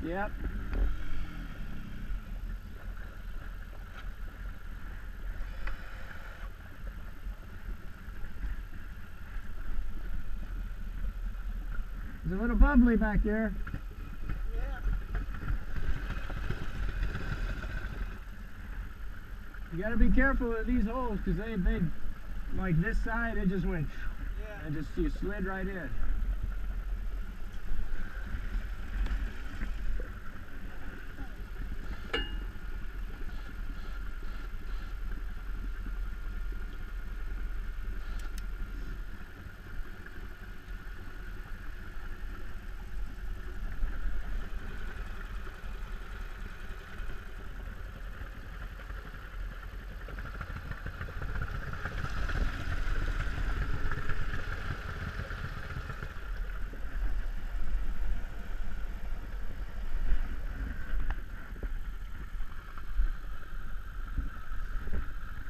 Yep. There's a little bubbly back there. Yeah. You gotta be careful of these holes because they like this side, it just went, Yeah. and just you slid right in.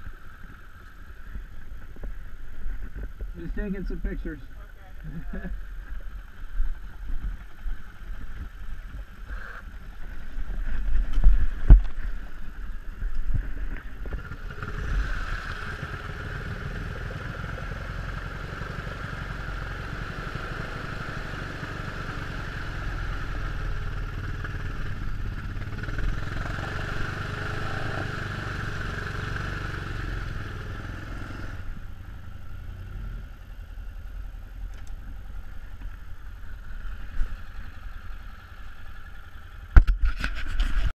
Just taking some pictures. Okay.